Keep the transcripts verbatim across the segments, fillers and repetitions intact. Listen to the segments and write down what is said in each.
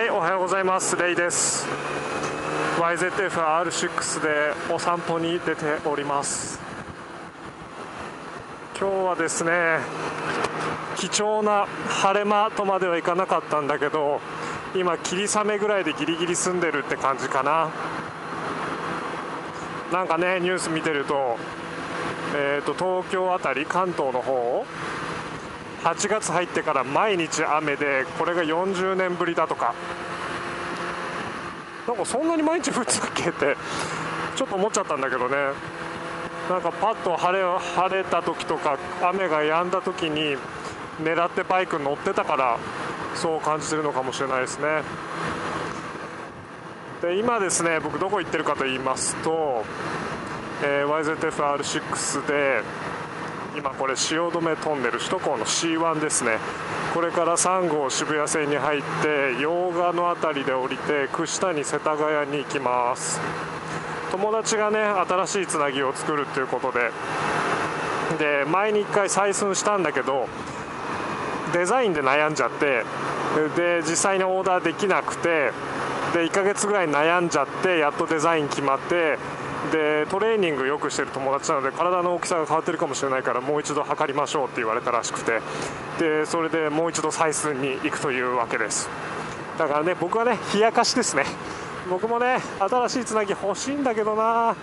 はい、おはようございます。レイです。 ワイゼットエフアールシックス でお散歩に出ております。今日はですね、貴重な晴れ間とまではいかなかったんだけど、今霧雨ぐらいでギリギリ住んでるって感じかな。なんかね、ニュース見てると、えーと東京あたり、関東の方はちがつ入ってから毎日雨で、これがよんじゅうねんぶりだとか、なんかそんなに毎日降ってたっけってちょっと思っちゃったんだけどね。なんかパッと晴れ晴れた時とか雨が止んだ時に狙ってバイクに乗ってたから、そう感じてるのかもしれないですね。で今ですね、僕どこ行ってるかと言いますと、えー、ワイゼットエフアールシックス で今これ汐留トンネル、首都高の シーワン ですね。これからさん号渋谷線に入って用賀の辺りで降りて串谷世田谷に行きます。友達がね、新しいつなぎを作るということで、で前にいっかい採寸したんだけど、デザインで悩んじゃって、で実際にオーダーできなくて、でいっかげつぐらい悩んじゃって、やっとデザイン決まって、でトレーニングよくしてる友達なので、体の大きさが変わってるかもしれないから、もう一度測りましょうって言われたらしくて、でそれでもう一度採寸に行くというわけです。だからね、僕はね、冷やかしですね。僕もね、新しいつなぎ欲しいんだけどな。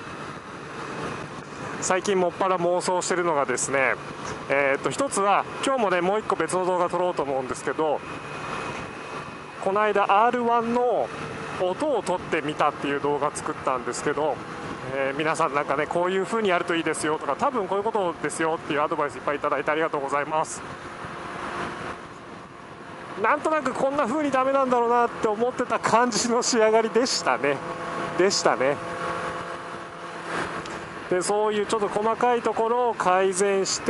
最近もっぱら妄想してるのがですね、えー、と一つは今日もね、もう一個別の動画撮ろうと思うんですけど、この間 アールワン の音を撮ってみたっていう動画作ったんですけど、えー、皆さんなんかね、こういう風にやるといいですよとか、多分こういうことですよっていうアドバイスいっぱいいただいてありがとうございます。なんとなくこんな風にダメなんだろうなって思ってた感じの仕上がりでしたねでしたねでそういうちょっと細かいところを改善して、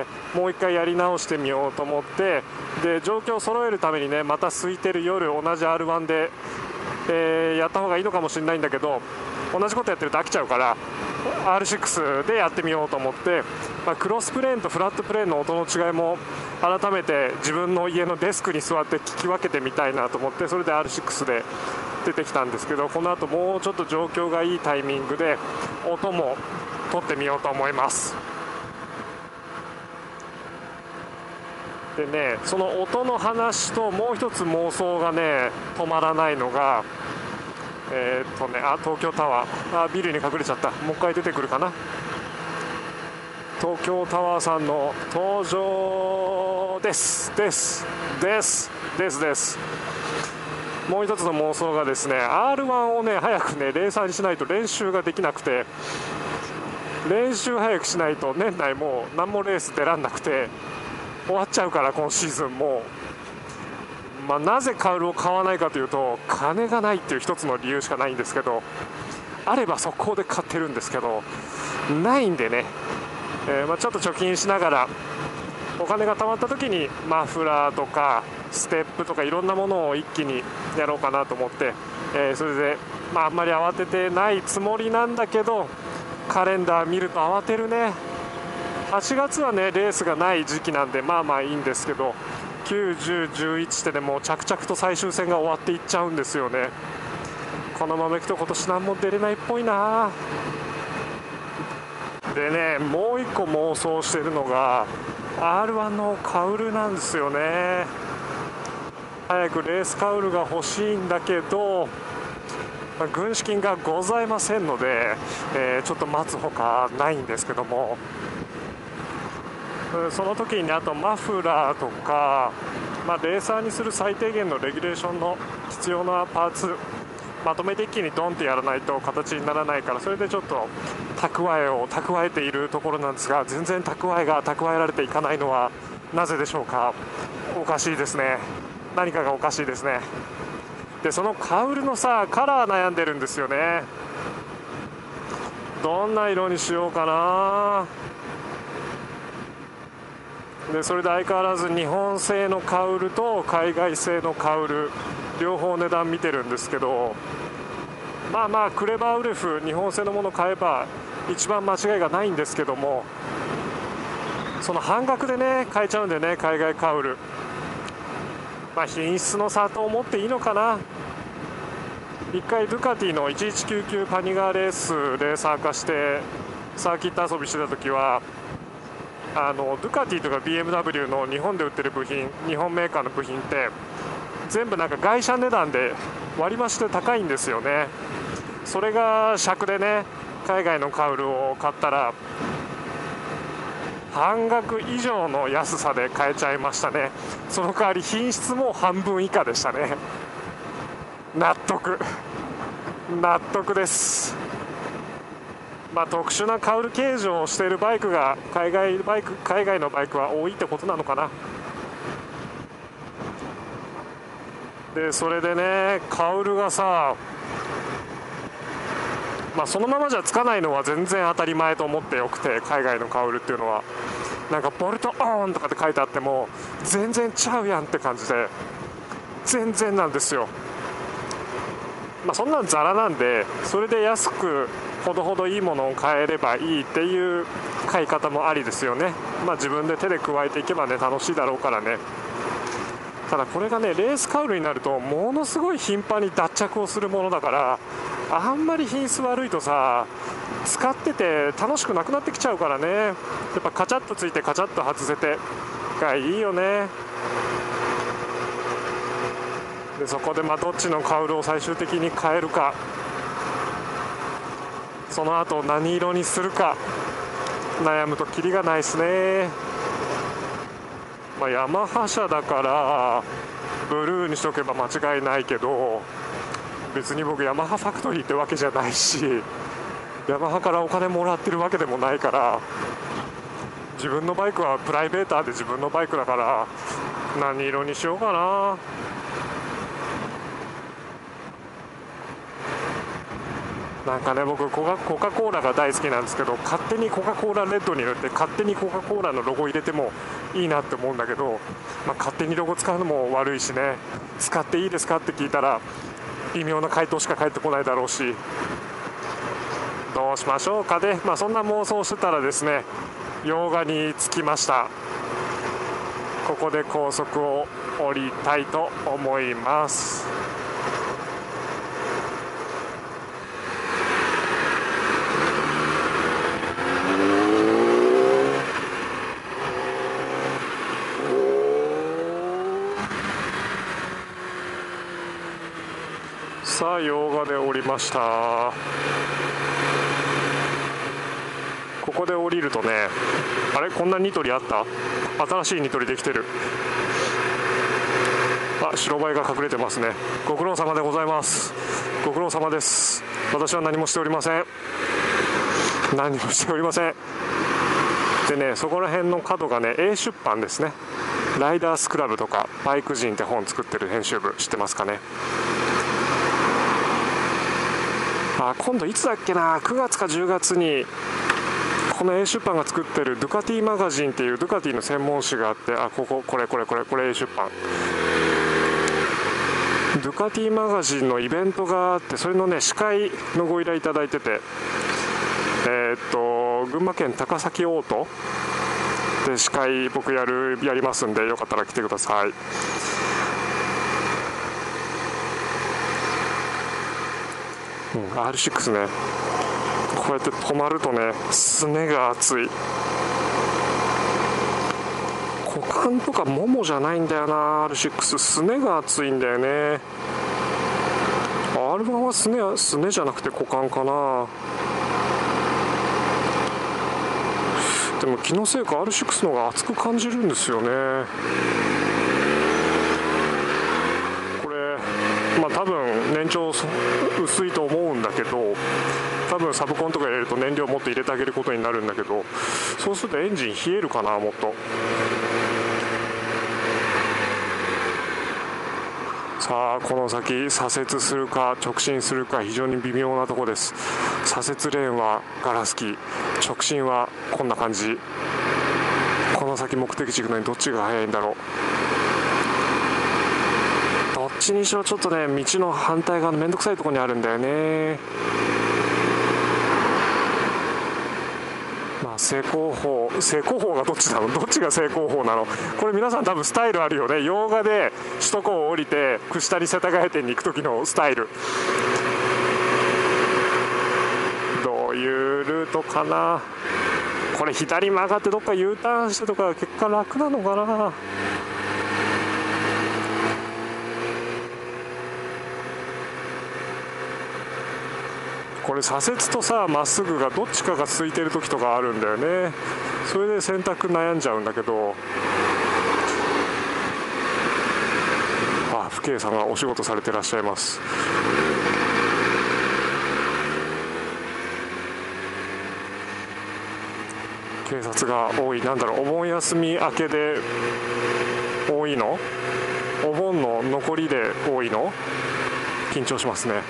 もう一回やり直してみようと思って、で状況を揃えるためにね、また空いてる夜同じ アールワン で、えー、やった方がいいのかもしれないんだけど、同じことやってると飽きちゃうから アールシックス でやってみようと思って、まあ、クロスプレーンとフラットプレーンの音の違いも改めて自分の家のデスクに座って聞き分けてみたいなと思って、それで アールシックス で出てきたんですけど、この後もうちょっと状況がいいタイミングで音も取ってみようと思います。でね、その音の話ともう一つ妄想がね止まらないのが、えーっとね、あ、東京タワー、あ、ビルに隠れちゃった。もう一回出てくるかな。東京タワーさんの登場ですですですですですもう一つの妄想がですね、 アールワン をね早くねレーサーにしないと練習ができなくて、練習早くしないと年内もう何もレース出らんなくて終わっちゃうから、今シーズンもう、まあ、なぜカウルを買わないかというと、金がないっていう一つの理由しかないんですけど、あれば速攻で買ってるんですけど、ないんでね、えーまあ、ちょっと貯金しながら、お金が貯まった時にマフラーとかステップとかいろんなものを一気にやろうかなと思って、えー、それで、まあ、あんまり慌ててないつもりなんだけど、カレンダー見ると慌てるね。はちがつはねレースがない時期なんで、まあまあいいんですけど、きゅう、じゅう、じゅういちってでもう着々と最終戦が終わっていっちゃうんですよね。このままいくと今年何も出れないっぽいな。でね、もう一個妄想してるのが アールワン のカウルなんですよね。早くレースカウルが欲しいんだけど、まあ、軍資金がございませんので、えー、ちょっと待つほかないんですけども、その時にね、あとマフラーとか、まあ、レーサーにする最低限のレギュレーションの必要なパーツ、まとめて一気にドンってやらないと形にならないから、それでちょっと蓄えを蓄えているところなんですが、全然蓄えが蓄えられていかないのはなぜでしょうか。おかしいですね。何かがおかしいですね。でそのカウルのさ、カラー悩んでるんですよね。どんな色にしようかな。でそれで相変わらず日本製のカウルと海外製のカウル両方値段見てるんですけど、まあまあクレバーウルフ日本製のもの買えば一番間違いがないんですけども、その半額でね買えちゃうんでね、海外カウル、まあ品質の差と思っていいのかな。 一回ドゥカティのいちいちきゅうきゅうパニガーレースで参加してサーキット遊びしてた時はあのドゥカティとか ビーエムダブリュー の日本で売ってる部品、日本メーカーの部品って全部なんか外車値段で割り増しで高いんですよね。それが尺でね、海外のカウルを買ったら半額以上の安さで買えちゃいましたね。その代わり品質も半分以下でしたね。納得納得です。まあ特殊なカウル形状をしているバイクが海外バイク海外のバイクは多いってことなのかな。でそれでね、カウルがさ、まあ、そのままじゃつかないのは全然当たり前と思ってよくて、海外のカウルっていうのはなんかボルトオンとかって書いてあっても全然ちゃうやんって感じで、全然なんですよ。まあ、そんなんザラなんで、それで安くほどほどいいものを買えればいいっていう買い方もありですよね。まあ、自分で手で加えていけばね楽しいだろうからね。ただこれがねレースカウルになるとものすごい頻繁に脱着をするものだから、あんまり品質悪いとさ使ってて楽しくなくなってきちゃうからね。やっぱカチャッとついてカチャッと外せてがいいよね。でそこでまあどっちのカウルを最終的に変えるか、その後何色にするか悩むとキリがないですね。まあ、ヤマハ車だからブルーにしとけば間違いないけど、別に僕ヤマハファクトリーってわけじゃないし、ヤマハからお金もらってるわけでもないから、自分のバイクはプライベーターで自分のバイクだから何色にしようかな。なんかね、僕コカ・コカ・コーラが大好きなんですけど、勝手にコカ・コーラレッドに塗って勝手にコカ・コーラのロゴ入れてもいいなって思うんだけど、まあ、勝手にロゴ使うのも悪いしね、使っていいですかって聞いたら微妙な回答しか返ってこないだろうし、どうしましょうかね。まあ、そんな妄想してたらですね、用賀に着きました。ここで高速を降りたいと思います。さあ用賀で降りました。ここで降りるとね、あれこんなニトリあった？新しいニトリできてる。あ、白バイが隠れてますね。ご苦労様でございます。ご苦労様です。私は何もしておりません。何もしておりません。でね、そこら辺の角がね A 出版ですね。ライダースクラブとかバイク人って本作ってる編集部知ってますかね。あ、今度いつだっけな、くがつかじゅうがつにこの A 出版が作ってるドゥカティマガジンっていうドゥカティの専門誌があって、あ、こここれこれこれこれ A 出版、ドゥカティマガジンのイベントがあって、それのね司会のご依頼いただいてて、えー、っと群馬県高崎オートで司会僕やるやりますんで、よかったら来てください。うん、アールシックス ね、こうやって止まるとねすねが熱い。股間とかももじゃないんだよな、 アールシックス すねが熱いんだよね。 アールワン はすねすねじゃなくて股間かな。でも気のせいか アールシックス の方が熱く感じるんですよね。これまあ多分燃長薄いと思うんだけど、多分サブコンとか入れると燃料もっと入れてあげることになるんだけど、そうするとエンジン冷えるかな、もっと。さあこの先左折するか直進するか非常に微妙なところです。左折レーンはガラス機、直進はこんな感じ。この先目的地行くのにどっちが速いんだろう。どっちにしろちょっとね道の反対側のめんどくさいところにあるんだよね。まあ正攻法正攻法がどっちなの、どっちが正攻法なの。これ皆さん多分スタイルあるよね。用賀で首都高を降りて串谷世田谷店に行く時のスタイル、 ういうルートかな。これ左曲がってどっか U ターンしてとか結果楽なのかな。これ左折とさまっすぐがどっちかが空いてる時とかあるんだよね。それで選択悩んじゃうんだけど、あ、父兄さんがお仕事されてらっしゃいます。警察が多い。なんだろう、お盆休み明けで多いの？お盆の残りで多いの？緊張しますね。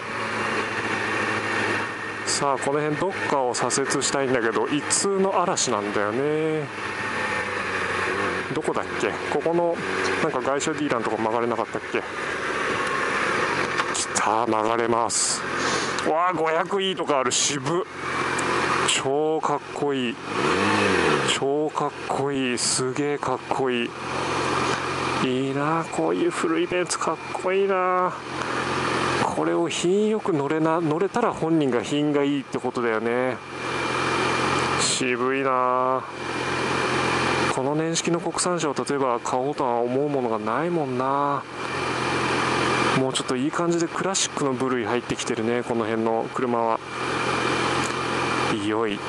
さあこの辺どっかを左折したいんだけど一通の嵐なんだよね。どこだっけ？ここのなんか外車ディーラーのとこ曲がれなかったっけ？きた、曲がれます。わあごひゃくイーとかある。渋、超かっこいい、超かっこいい、すげえかっこいい。いいな、こういう古いベンツかっこいいな。これを品よく乗れな乗れたら本人が品がいいってことだよね。渋いな。この年式の国産車を例えば買おうとは思うものがないもんな。もうちょっといい感じでクラシックの部類入ってきてるね、この辺の車は。いよい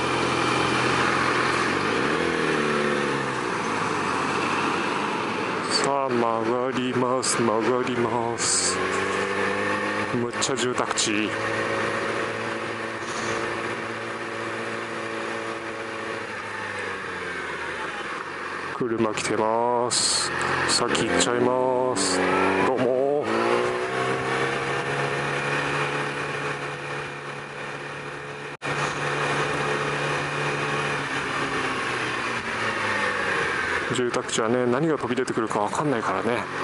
さあ曲がります曲がります。むっちゃ住宅地。車来てます。先行っちゃいます。どうも。住宅地はね、何が飛び出てくるか分かんないからね。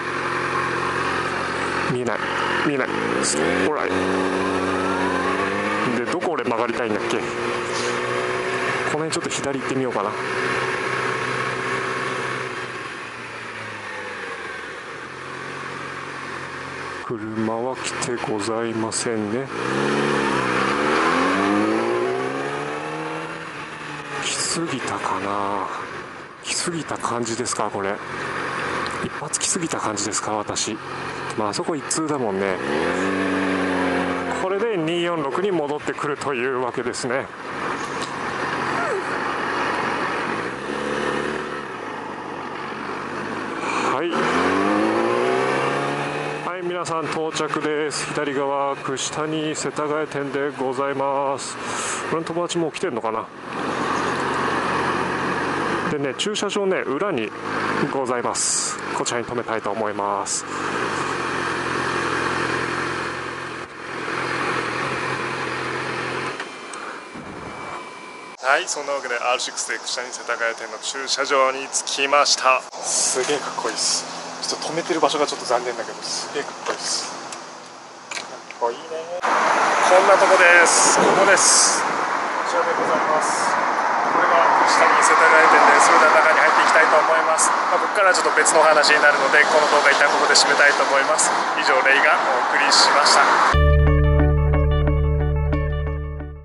見えない見えない。ほらで、どこ俺曲がりたいんだっけ。この辺ちょっと左行ってみようかな。車は来てございませんね。来すぎたかな。来すぎた感じですか。これ一発来すぎた感じですか。私、まああそこ一通だもんね。これでにひゃくよんじゅうろくに戻ってくるというわけですね。はいはい、皆さん到着です。左側串谷世田谷店でございます。俺の友達もう来てるのかな。でね、駐車場ね裏にございます。こちらに止めたいと思います。はい、そんなわけで アールシックス で串谷世田谷店の駐車場に着きました。すげえかっこいいです。ちょっと止めてる場所がちょっと残念だけど、すげえかっこいいです。かっこいいね。こんなとこです。ここです。こちらでございます。これが串谷世田谷店で、それでは中に入っていきたいと思います。まあ、ここからはちょっと別のお話になるので、この動画一旦ここで締めたいと思います。以上、レイがお送りしました。